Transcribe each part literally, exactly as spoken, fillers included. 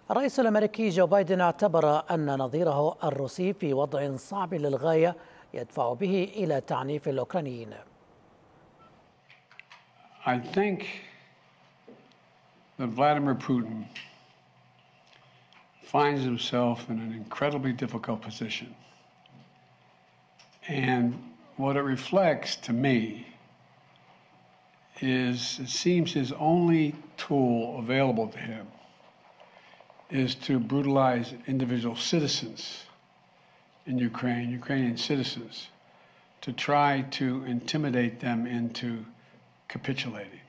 الرئيس الأمريكي جو بايدن اعتبر أن نظيره الروسي في وضع صعب للغاية يدفع به إلى تعنيف الأوكرانيين. I think that Vladimir Putin finds himself in an incredibly difficult position. And what it reflects to me is it seems his only tool available to him is to brutalize individual citizens in Ukraine, Ukrainian citizens, to try to intimidate them into capitulating.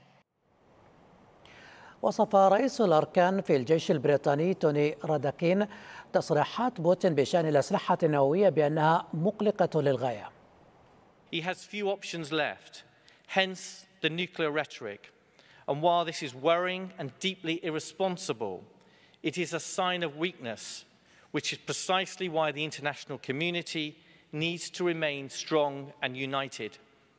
وصف رئيس الأركان في الجيش البريطاني توني راداكين تصريحات بوتين بشأن الأسلحة النووية بأنها مقلقة للغاية. He has few options left, hence the nuclear rhetoric. And while this is worrying and deeply irresponsible, it is a sign of weakness, which is precisely why the international community needs to remain strong and united.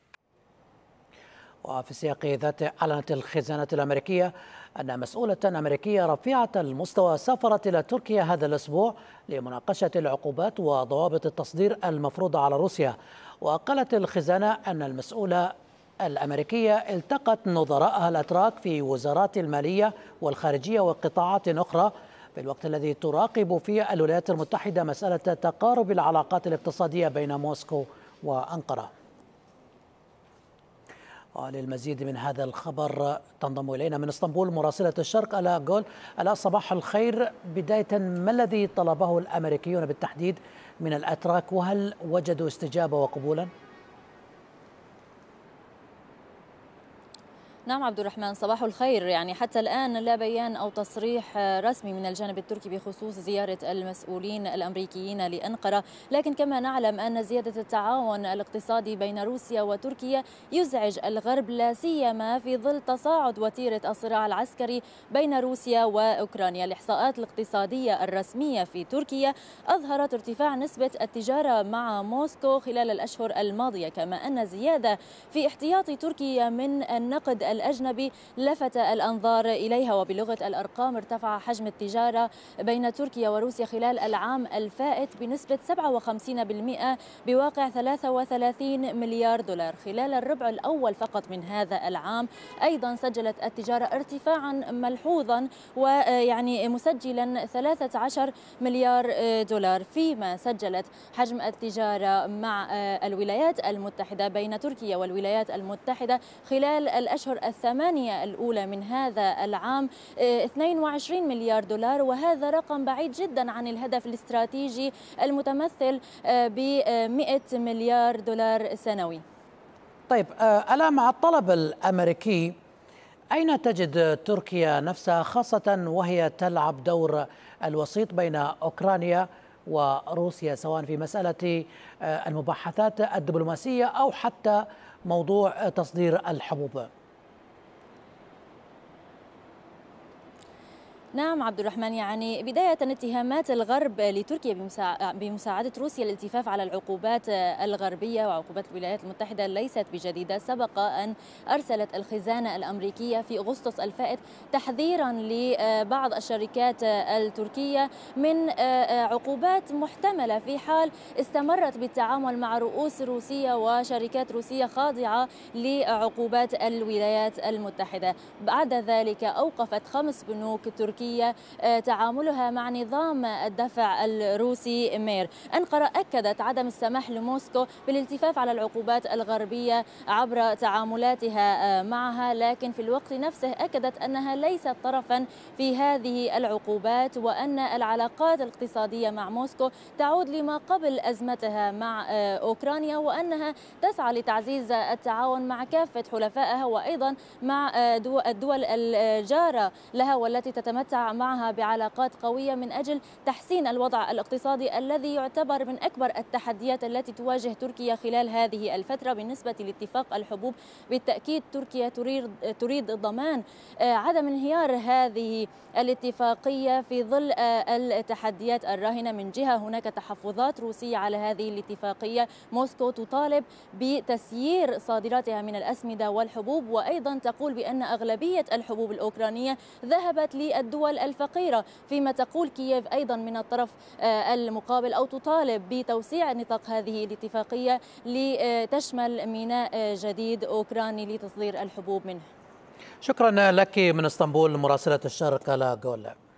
وفي سياق ذاته أعلنت الخزانة الأمريكية أن مسؤولة أمريكية رفيعة المستوى سافرت إلى تركيا هذا الأسبوع لمناقشة العقوبات وضوابط التصدير المفروضة على روسيا. وقالت الخزانة أن المسؤولة الأمريكية التقت نظراءها الأتراك في وزارات المالية والخارجية وقطاعات أخرى في الوقت الذي تراقب فيه الولايات المتحدة مسألة تقارب العلاقات الاقتصادية بين موسكو وأنقرة. وللمزيد من هذا الخبر تنضم إلينا من اسطنبول مراسلة الشرق آلاء جول. آلاء، صباح الخير. بداية، ما الذي طلبه الأمريكيون بالتحديد من الأتراك، وهل وجدوا استجابة وقبولا؟ نعم عبد الرحمن، صباح الخير. يعني حتى الآن لا بيان أو تصريح رسمي من الجانب التركي بخصوص زيارة المسؤولين الأمريكيين لأنقرة، لكن كما نعلم أن زيادة التعاون الاقتصادي بين روسيا وتركيا يزعج الغرب، لا سيما في ظل تصاعد وتيرة الصراع العسكري بين روسيا وأوكرانيا. الإحصاءات الاقتصادية الرسمية في تركيا أظهرت ارتفاع نسبة التجارة مع موسكو خلال الأشهر الماضية، كما أن زيادة في احتياطي تركيا من النقد الأجنبي لفت الأنظار إليها. وبلغة الأرقام، ارتفع حجم التجارة بين تركيا وروسيا خلال العام الفائت بنسبة سبعة وخمسين بالمئة بواقع ثلاثة وثلاثين مليار دولار. خلال الربع الأول فقط من هذا العام أيضا سجلت التجارة ارتفاعا ملحوظا، ويعني مسجلا ثلاثة عشر مليار دولار، فيما سجلت حجم التجارة مع الولايات المتحدة بين تركيا والولايات المتحدة خلال الأشهر الثمانية الأولى من هذا العام اثنين وعشرين مليار دولار، وهذا رقم بعيد جدا عن الهدف الاستراتيجي المتمثل ب مئة مليار دولار سنوي. طيب ألا مع الطلب الأمريكي، أين تجد تركيا نفسها، خاصة وهي تلعب دور الوسيط بين أوكرانيا وروسيا، سواء في مسألة المباحثات الدبلوماسية أو حتى موضوع تصدير الحبوب؟ نعم عبد الرحمن، يعني بداية اتهامات الغرب لتركيا بمساعدة روسيا للالتفاف على العقوبات الغربية وعقوبات الولايات المتحدة ليست بجديدة. سبق أن أرسلت الخزانة الأمريكية في أغسطس الفائت تحذيرا لبعض الشركات التركية من عقوبات محتملة في حال استمرت بالتعامل مع رؤوس روسية وشركات روسية خاضعة لعقوبات الولايات المتحدة. بعد ذلك أوقفت خمس بنوك تركية تعاملها مع نظام الدفع الروسي مير. أنقرة أكدت عدم السماح لموسكو بالالتفاف على العقوبات الغربية عبر تعاملاتها معها، لكن في الوقت نفسه أكدت أنها ليست طرفا في هذه العقوبات، وأن العلاقات الاقتصادية مع موسكو تعود لما قبل أزمتها مع أوكرانيا، وأنها تسعى لتعزيز التعاون مع كافة حلفائها وأيضا مع الدول الجارة لها والتي تتمتع معها بعلاقات قوية من أجل تحسين الوضع الاقتصادي الذي يعتبر من أكبر التحديات التي تواجه تركيا خلال هذه الفترة. بالنسبة لاتفاق الحبوب، بالتأكيد تركيا تريد تريد ضمان عدم انهيار هذه الاتفاقية في ظل التحديات الراهنة. من جهة هناك تحفظات روسية على هذه الاتفاقية، موسكو تطالب بتسيير صادراتها من الأسمدة والحبوب، وأيضا تقول بأن أغلبية الحبوب الأوكرانية ذهبت للدول الدول الفقيرة، فيما تقول كييف أيضا من الطرف المقابل أو تطالب بتوسيع نطاق هذه الاتفاقية لتشمل ميناء جديد أوكراني لتصدير الحبوب منه. شكرا لك من اسطنبول مراسلة الشرق لا جول.